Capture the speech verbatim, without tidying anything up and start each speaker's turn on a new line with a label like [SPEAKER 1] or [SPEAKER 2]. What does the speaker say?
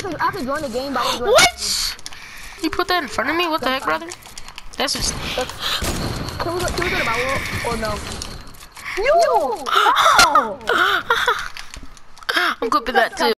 [SPEAKER 1] to, I have to join the game, but I join
[SPEAKER 2] What? You put that in front of me? What the heck, brother? That's just.
[SPEAKER 1] Can we go, can we go to my world or no? No! Oh!
[SPEAKER 2] I'm good with that too.